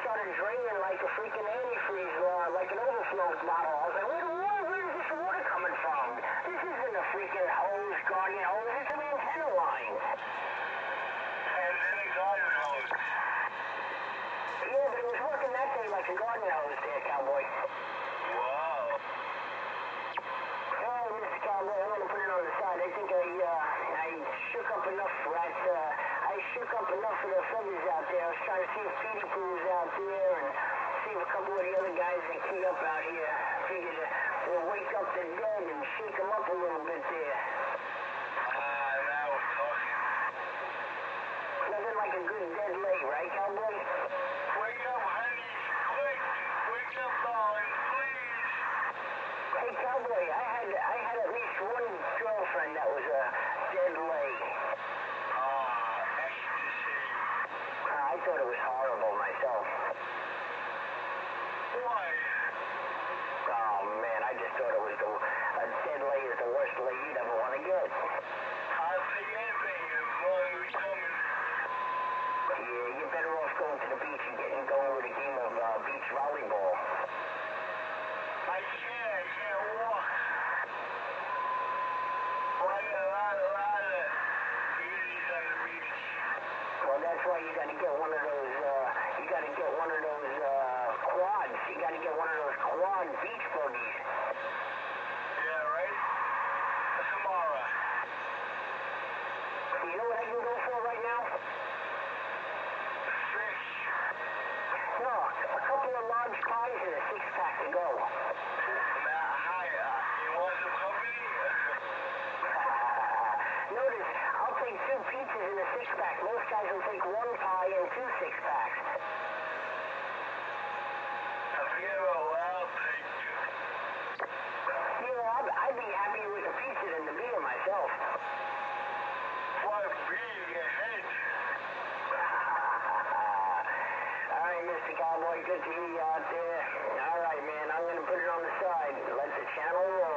started draining like a freaking antifreeze, like an overflow bottle. I was like, where is this water coming from? This isn't a freaking hose, guardian hose. It's an antenna line. And then a garden hose. Yeah, but it was working that day like a garden hose there, Cowboy. Wow. Oh, Mr. Cowboy, I'm going to put it on the side. I think I shook up enough rats. I shook up enough of the feathers out there. I was trying to see if Petey Poo was out there and see if a couple of the other guys that keyed up out here figured we'll wake up the dead and shake them up a little bit there. Now we're talking. Nothing like a good dead lay, right, Cowboy? Wake up, honey. Quick. Wake up, darling, please. Hey, Cowboy, I had at least one girlfriend that was a dead lay. Ecstasy. I thought it was horrible myself. Why? Oh, man, I just thought it was a dead lay is the worst lay you'd ever want to get. I'll take anything as long as we coming. Yeah, you're better off going to the beach and going with a game of beach volleyball. I can't walk. I got a lot of beauties on the beach. Well, that's why you got to get one of those, quads. You got to get one of those quad beach buggies. Yeah, right? Tomorrow. You know what I can go for right now? Fish. No, a couple of large pies and a six-pack to go. Hi, you want some company? Notice, I'll take 2 pizzas and a six-pack. Most guys will take 1 pie and 2 six-packs. I forget about what I'll take. You know, I'd be happier with a pizza than the beer myself. What beer your head? All right, Mr. Cowboy, good to hear you out there. All right, man, I'm going to put it on the side. Let the channel roll.